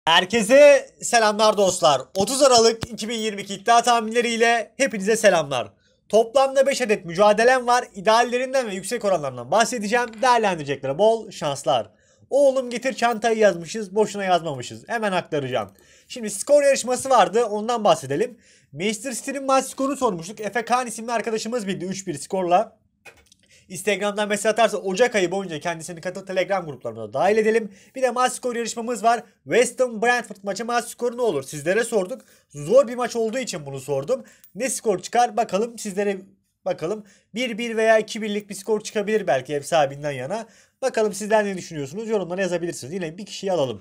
Herkese selamlar dostlar. 30 Aralık 2022 iddia tahminleriyle hepinize selamlar. Toplamda 5 adet mücadelem var. İdeallerinden ve yüksek oranlarından bahsedeceğim. Değerlendireceklere bol şanslar. Oğlum getir çantayı yazmışız. Boşuna yazmamışız. Hemen aktaracağım. Şimdi skor yarışması vardı. Ondan bahsedelim. Manchester City'nin maç skorunu sormuştuk. Efe Kaan isimli arkadaşımız bildi 3-1 skorla. Instagram'dan mesaj atarsa Ocak ayı boyunca kendisini katıl Telegram gruplarına dahil edelim. Bir de maç skor yarışmamız var. West Ham Brentford maçı maç skoru ne olur? Sizlere sorduk. Zor bir maç olduğu için bunu sordum. Ne skor çıkar? Bakalım sizlere bakalım. 1-1 veya 2-1'lik bir skor çıkabilir belki ev sahibinden yana. Bakalım sizler ne düşünüyorsunuz? Yorumlara yazabilirsiniz. Yine bir kişiyi alalım.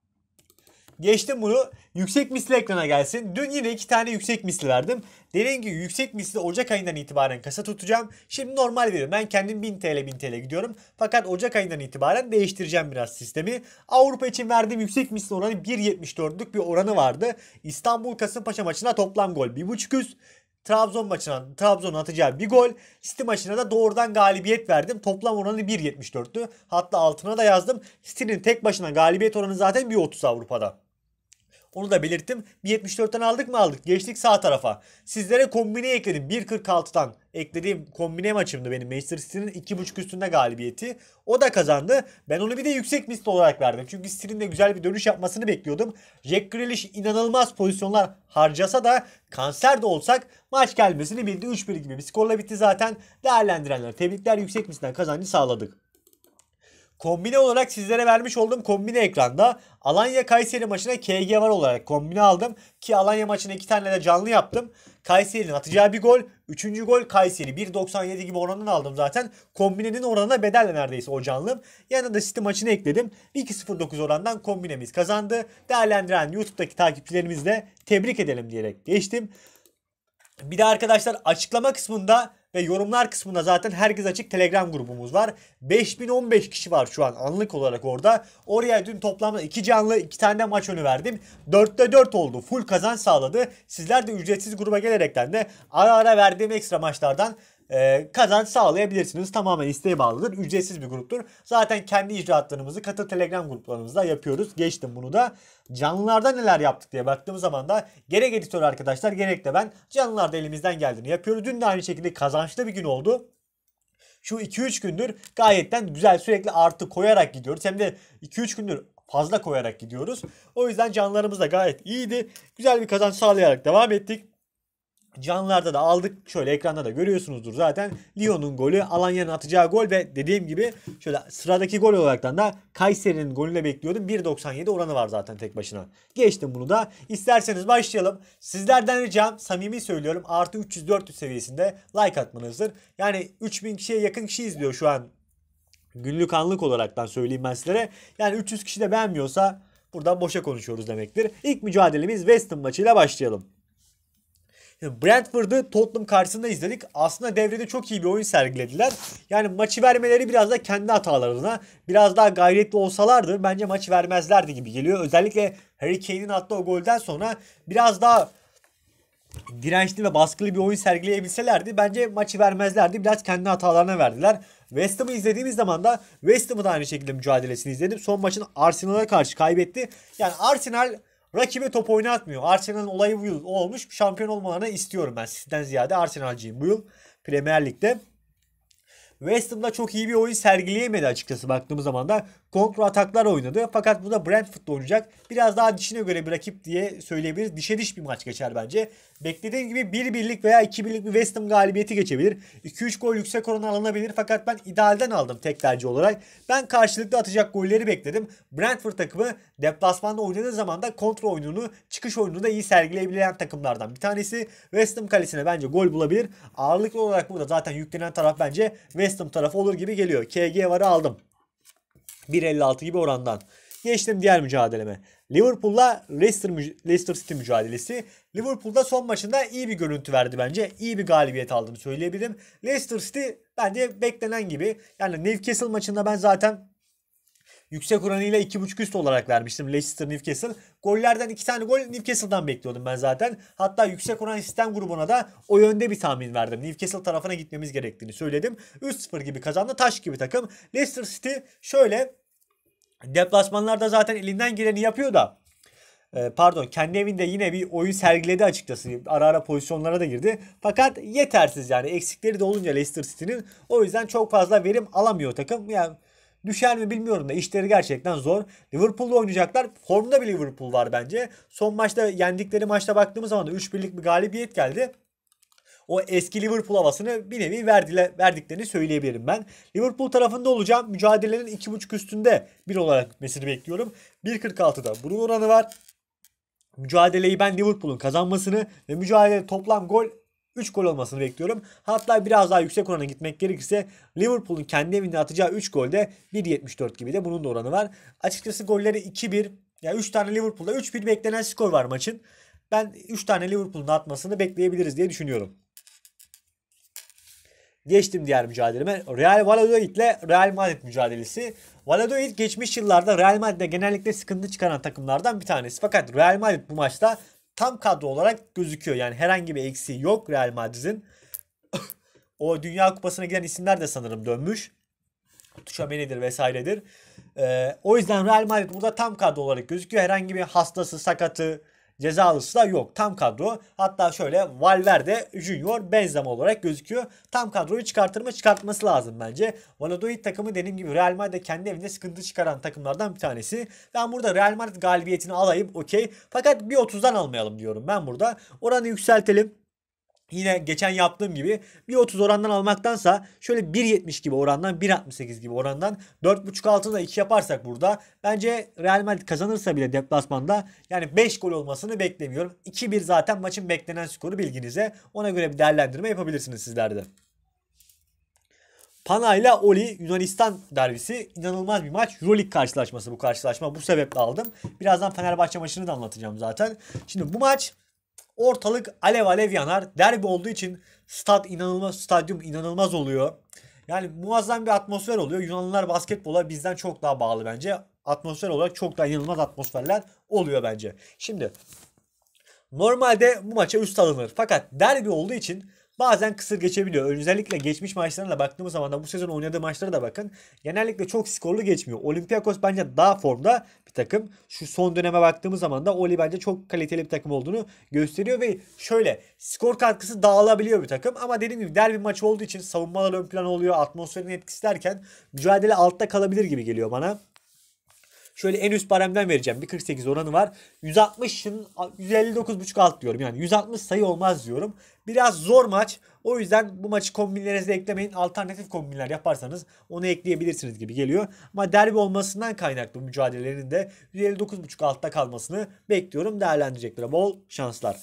Geçtim bunu. Yüksek misli ekrana gelsin. Dün yine 2 tane yüksek misli verdim. Dediğim gibi yüksek misli Ocak ayından itibaren kasa tutacağım. Şimdi normal veriyorum. Ben kendim 1000 TL 1000 TL gidiyorum. Fakat Ocak ayından itibaren değiştireceğim biraz sistemi. Avrupa için verdiğim yüksek misli oranı 1.74'lük bir oranı vardı. İstanbul Kasımpaşa maçına toplam gol 1.5 üst. Trabzon'un atacağı bir gol. City maçına da doğrudan galibiyet verdim. Toplam oranı 1.74'tü. Hatta altına da yazdım. City'nin tek başına galibiyet oranı zaten 1.30 Avrupa'da. Onu da belirttim. 1.74'ten aldık mı aldık. Geçtik sağ tarafa. Sizlere kombine ekledim. 1.46'dan eklediğim kombine maçımdı benim. Manchester City'nin 2.5 üstünde galibiyeti. O da kazandı. Ben onu bir de yüksek misli olarak verdim. Çünkü City'nin de güzel bir dönüş yapmasını bekliyordum. Jack Grealish inanılmaz pozisyonlar harcasa da kanser de olsak maç gelmesini bildi. 3-1 gibi bir skorla bitti zaten. Değerlendirenler tebrikler, yüksek misliden kazancı sağladık. Kombine olarak sizlere vermiş olduğum kombine ekranda Alanya Kayseri maçına KG var olarak kombine aldım. Ki Alanya maçına 2 tane de canlı yaptım. Kayseri'nin atacağı bir gol. 3. gol Kayseri. 1.97 gibi oranını aldım zaten. Kombinenin oranına bedelle neredeyse o canlım. Yanına da City maçını ekledim. 2.09 orandan kombinemiz kazandı. Değerlendiren YouTube'daki takipçilerimizi de tebrik edelim diyerek geçtim. Bir de arkadaşlar açıklama kısmında ve yorumlar kısmında zaten herkes açık Telegram grubumuz var. 5015 kişi var şu an anlık olarak orada. Oraya dün toplamda 2 canlı 2 tane de maç önü verdim. 4'te 4 oldu. Full kazanç sağladı. Sizler de ücretsiz gruba gelerekten de ara ara verdiğim ekstra maçlardan kazanç sağlayabilirsiniz. Tamamen isteğe bağlıdır. Ücretsiz bir gruptur. Zaten kendi icraatlarımızı katıl Telegram gruplarımızda yapıyoruz. Geçtim bunu da. Canlılarda neler yaptık diye baktığımız zaman da gerek editör arkadaşlar gerek de ben canlılarda elimizden geldiğini yapıyoruz. Dün de aynı şekilde kazançlı bir gün oldu. Şu 2-3 gündür gayetten güzel sürekli artı koyarak gidiyoruz. Hem de 2-3 gündür fazla koyarak gidiyoruz. O yüzden canlılarımız da gayet iyiydi. Güzel bir kazanç sağlayarak devam ettik. Canlılarda da aldık. Şöyle ekranda da görüyorsunuzdur zaten. Lyon'un golü, Alanya'nın atacağı gol ve dediğim gibi şöyle sıradaki gol olaraktan da Kayseri'nin golüne bekliyordum. 1.97 oranı var zaten tek başına. Geçtim bunu da. İsterseniz başlayalım. Sizlerden ricam samimi söylüyorum artı 300-400 seviyesinde like atmanızdır. Yani 3000 kişiye yakın kişi izliyor şu an. Günlük anlık olaraktan söyleyeyim ben sizlere. Yani 300 kişi de beğenmiyorsa buradan boşa konuşuyoruz demektir. İlk mücadelemiz West Ham maçıyla başlayalım. Brentford'u Tottenham karşısında izledik. Aslında devrede çok iyi bir oyun sergilediler. Yani maçı vermeleri biraz da kendi hatalarına, biraz daha gayretli olsalardı bence maçı vermezlerdi gibi geliyor. Özellikle Harry Kane'in attığı o golden sonra biraz daha dirençli ve baskılı bir oyun sergileyebilselerdi bence maçı vermezlerdi. Biraz kendi hatalarına verdiler. West Ham'ı izlediğimiz zaman da West Ham'ı da aynı şekilde mücadelesini izledim. Son maçın Arsenal'a karşı kaybetti. Yani Arsenal rakibe top oynatmıyor. Arsenal'ın olayı bu yıl olmuş. Şampiyon olmalarını istiyorum ben. Sizden ziyade Arsenal'cıyım bu yıl Premier Lig'de. West Ham'da çok iyi bir oyun sergileyemedi açıkçası baktığımız zaman da. Kontra ataklar oynadı. Fakat bu da Brentford'da oynayacak. Biraz daha dişine göre bir rakip diye söyleyebiliriz. Dişe diş bir maç geçer bence. Beklediğim gibi 1-1'lik veya 2-1'lik bir West Ham galibiyeti geçebilir. 2-3 gol yüksek oran alınabilir. Fakat ben idealden aldım tek tercih olarak. Ben karşılıklı atacak golleri bekledim. Brentford takımı deplasmanda oynadığı zaman da kontra oyununu, çıkış oyununu da iyi sergileyebilen takımlardan bir tanesi. West Ham kalesine bence gol bulabilir. Ağırlıklı olarak burada zaten yüklenen taraf bence West Ham tarafı olur gibi geliyor. KG varı aldım. 1.56 gibi orandan. Geçtim diğer mücadeleme. Liverpool'la Leicester City mücadelesi. Liverpool'da son maçında iyi bir görüntü verdi bence. İyi bir galibiyet aldığını söyleyebilirim. Leicester City bence beklenen gibi. Yani Newcastle maçında ben zaten yüksek oranıyla 2.5 üst olarak vermiştim Leicester Newcastle. Gollerden 2 tane gol Newcastle'dan bekliyordum ben zaten. Hatta yüksek oran sistem grubuna da o yönde bir tahmin verdim. Newcastle tarafına gitmemiz gerektiğini söyledim. 3-0 gibi kazandı. Taş gibi takım. Leicester City şöyle deplasmanlarda zaten elinden geleni yapıyor da Pardon, kendi evinde yine bir oyun sergiledi açıkçası. Ara ara pozisyonlara da girdi. Fakat yetersiz yani. Eksikleri de olunca Leicester City'nin. O yüzden çok fazla verim alamıyor takım. Yani düşer mi bilmiyorum da işleri gerçekten zor. Liverpool'la oynayacaklar. Formda bir Liverpool var bence. Son maçta yendikleri maçta baktığımız zaman da 3-1'lik bir galibiyet geldi. O eski Liverpool havasını bir nevi verdiklerini söyleyebilirim ben. Liverpool tarafında olacağım. Mücadelenin 2.5 üstünde bir olarak bitmesini bekliyorum. 1.46'da bunun oranı var. Mücadeleyi ben Liverpool'un kazanmasını ve mücadele toplam gol 3 gol olmasını bekliyorum. Hatta biraz daha yüksek orana gitmek gerekirse Liverpool'un kendi evinde atacağı 3 golde 1.74 gibi de bunun da oranı var. Açıkçası golleri 2-1, yani 3 tane Liverpool'da 3-1 beklenen skor var maçın. Ben 3 tane Liverpool'un atmasını bekleyebiliriz diye düşünüyorum. Geçtim diğer mücadeleme. Real Valladolid ile Real Madrid mücadelesi. Valladolid geçmiş yıllarda Real Madrid'de genellikle sıkıntı çıkaran takımlardan bir tanesi. Fakat Real Madrid bu maçta tam kadro olarak gözüküyor. Yani herhangi bir eksiği yok Real Madrid'in. O Dünya Kupası'na giden isimler de sanırım dönmüş. Tchouaméni'dir vesairedir. O yüzden Real Madrid burada tam kadro olarak gözüküyor. Herhangi bir hastası, sakatı, cezalısı da yok. Tam kadro. Hatta şöyle Valverde, Junior, Benzema olarak gözüküyor. Tam kadroyu çıkartması lazım bence. Valladolid takımı dediğim gibi Real Madrid kendi evinde sıkıntı çıkaran takımlardan bir tanesi. Ben burada Real Madrid galibiyetini alayım, okey. Fakat 1.30'dan almayalım diyorum ben burada. Oranı yükseltelim. Yine geçen yaptığım gibi 1.30 orandan almaktansa şöyle 1.70 gibi orandan, 1.68 gibi orandan 4.5 altında 2 yaparsak burada bence Real Madrid kazanırsa bile deplasmanda yani 5 gol olmasını beklemiyorum. 2-1 zaten maçın beklenen skoru, bilginize. Ona göre bir değerlendirme yapabilirsiniz sizler de. Pana ile Oli Yunanistan derbisi, inanılmaz bir maç. Euroleague karşılaşması bu karşılaşma. Bu sebeple aldım. Birazdan Fenerbahçe maçını da anlatacağım zaten. Şimdi bu maç ortalık alev alev yanar. Derbi olduğu için stadyum inanılmaz oluyor. Yani muazzam bir atmosfer oluyor. Yunanlılar basketbola bizden çok daha bağlı bence. Atmosfer olarak çok daha inanılmaz atmosferler oluyor bence. Şimdi normalde bu maça üst alınır. Fakat derbi olduğu için bazen kısır geçebiliyor. Özellikle geçmiş maçlarına baktığımız zaman da bu sezon oynadığı maçlara da bakın. Genellikle çok skorlu geçmiyor. Olympiakos bence daha formda bir takım. Şu son döneme baktığımız zaman da Oli bence çok kaliteli bir takım olduğunu gösteriyor ve şöyle skor katkısı dağılabiliyor bir takım. Ama dediğim gibi derbi maçı olduğu için savunmalar ön plan oluyor. Atmosferin etkisi derken mücadele altta kalabilir gibi geliyor bana. Şöyle en üst baremden vereceğim. 1.48 oranı var. 160'ın 159.5 alt diyorum. Yani 160 sayı olmaz diyorum. Biraz zor maç. O yüzden bu maçı kombinlerinize eklemeyin. Alternatif kombinler yaparsanız onu ekleyebilirsiniz gibi geliyor. Ama derbi olmasından kaynaklı mücadelelerinin de 159.5 altta kalmasını bekliyorum. Değerlendireceklere bol şanslar.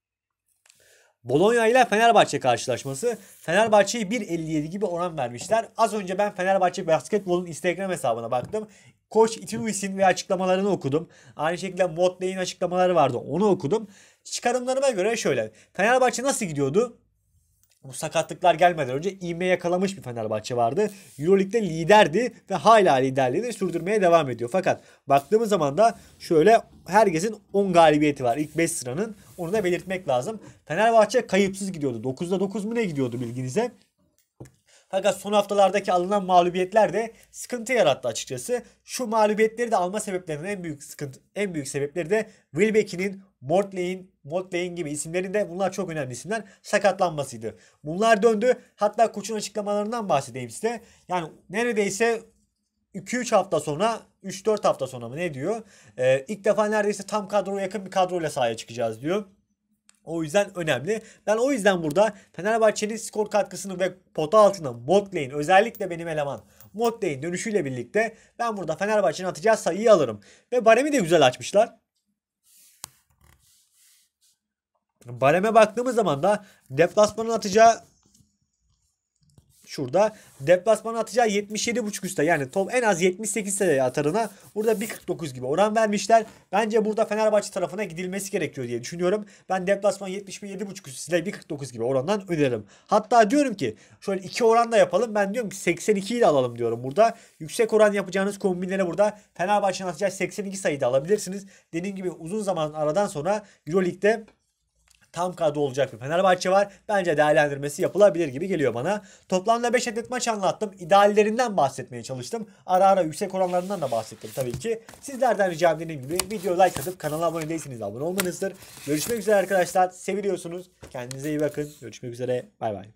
Bologna ile Fenerbahçe karşılaşması. Fenerbahçe'yi 1.57 gibi oran vermişler. Az önce ben Fenerbahçe Basketbol'un Instagram hesabına baktım. Koç Itinuis'in ve açıklamalarını okudum. Aynı şekilde Motley'in açıklamaları vardı. Onu okudum. Çıkarımlarıma göre şöyle. Fenerbahçe nasıl gidiyordu? Bu sakatlıklar gelmeden önce ivme yakalamış bir Fenerbahçe vardı. Euroleague'de liderdi ve hala liderliğini sürdürmeye devam ediyor. Fakat baktığımız zaman da şöyle herkesin 10 galibiyeti var. İlk 5 sıranın. Onu da belirtmek lazım. Fenerbahçe kayıpsız gidiyordu. 9'da 9 mu ne gidiyordu bilginize? Fakat son haftalardaki alınan mağlubiyetler de sıkıntı yarattı açıkçası. Şu mağlubiyetleri de alma sebeplerinin en büyük sebepleri de Wilbeck'in, Motley'in gibi isimlerin de, bunlar çok önemli isimler, sakatlanmasıydı. Bunlar döndü. Hatta koçun açıklamalarından bahsedeyim size. Yani neredeyse 2-3 hafta sonra, 3-4 hafta sonra mı ne diyor? İlk defa neredeyse tam kadroya yakın bir kadroyla sahaya çıkacağız diyor. O yüzden önemli. Ben o yüzden burada Fenerbahçe'nin skor katkısını ve pota altına Motley'in, özellikle benim eleman Motley'in dönüşüyle birlikte ben burada Fenerbahçe'nin atacağı sayıyı alırım. Ve baremi de güzel açmışlar. Bareme baktığımız zaman da deplasmanın atacağı şurada deplasmanın atacağı 77.5 üstte, yani top en az 78 sayı atarına burada 1.49 gibi oran vermişler. Bence burada Fenerbahçe tarafına gidilmesi gerekiyor diye düşünüyorum. Ben deplasman 77.5 üst size 1.49 gibi orandan öneririm. Hatta diyorum ki şöyle 2 oran da yapalım. Ben diyorum ki 82'yi de alalım diyorum burada. Yüksek oran yapacağınız kombinlere burada Fenerbahçe'nin atacağı 82 sayı da alabilirsiniz. Dediğim gibi uzun zaman aradan sonra Euroleague'de tam kadro olacak bir Fenerbahçe var. Bence değerlendirmesi yapılabilir gibi geliyor bana. Toplamda 5 adet maç anlattım. İdeallerinden bahsetmeye çalıştım. Ara ara yüksek oranlarından da bahsettim tabii ki. Sizlerden ricam dediğim gibi video like atıp kanala abone değilseniz abone olmanızdır. Görüşmek üzere arkadaşlar. Seviliyorsunuz. Kendinize iyi bakın. Görüşmek üzere. Bay bay.